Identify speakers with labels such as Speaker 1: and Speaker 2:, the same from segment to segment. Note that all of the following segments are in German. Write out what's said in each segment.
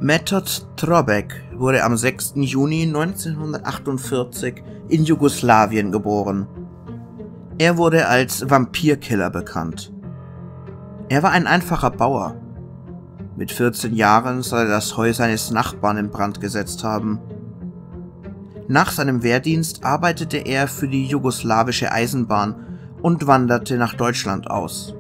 Speaker 1: Metod Trobek wurde am 6. Juni 1948 in Jugoslawien geboren. Er wurde als Vampirkiller bekannt. Er war ein einfacher Bauer. Mit 14 Jahren soll er das Heu seines Nachbarn in Brand gesetzt haben. Nach seinem Wehrdienst arbeitete er für die jugoslawische Eisenbahn und wanderte nach Deutschland aus.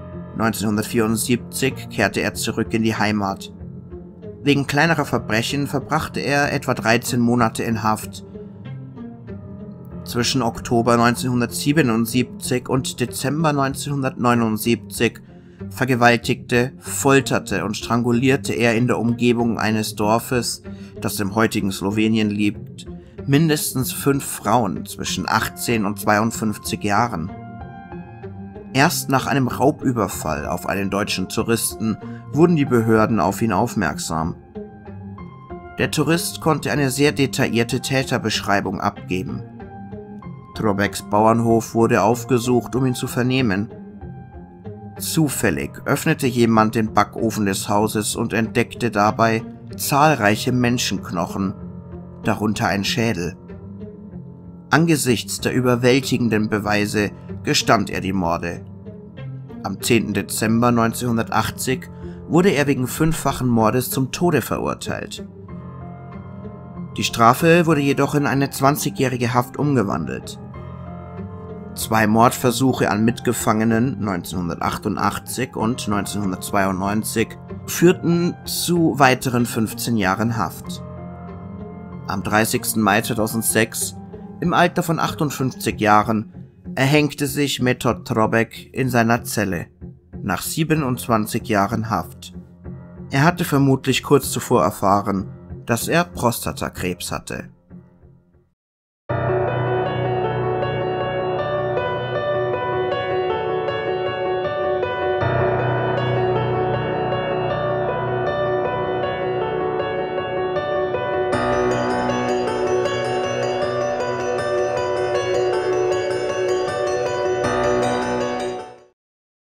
Speaker 1: 1974 kehrte er zurück in die Heimat. Wegen kleinerer Verbrechen verbrachte er etwa 13 Monate in Haft. Zwischen Oktober 1977 und Dezember 1979 vergewaltigte, folterte und strangulierte er in der Umgebung eines Dorfes, das im heutigen Slowenien liegt, mindestens 5 Frauen zwischen 18 und 52 Jahren. Erst nach einem Raubüberfall auf einen deutschen Touristen wurden die Behörden auf ihn aufmerksam. Der Tourist konnte eine sehr detaillierte Täterbeschreibung abgeben. Trobeks Bauernhof wurde aufgesucht, um ihn zu vernehmen. Zufällig öffnete jemand den Backofen des Hauses und entdeckte dabei zahlreiche Menschenknochen, darunter ein Schädel. Angesichts der überwältigenden Beweise gestand er die Morde. Am 10. Dezember 1980 wurde er wegen 5-fachen Mordes zum Tode verurteilt. Die Strafe wurde jedoch in eine 20-jährige Haft umgewandelt. 2 Mordversuche an Mitgefangenen 1988 und 1992 führten zu weiteren 15 Jahren Haft. Am 30. Mai 2006, im Alter von 58 Jahren, erhängte sich Metod Trobek in seiner Zelle, nach 27 Jahren Haft. Er hatte vermutlich kurz zuvor erfahren, dass er Prostatakrebs hatte.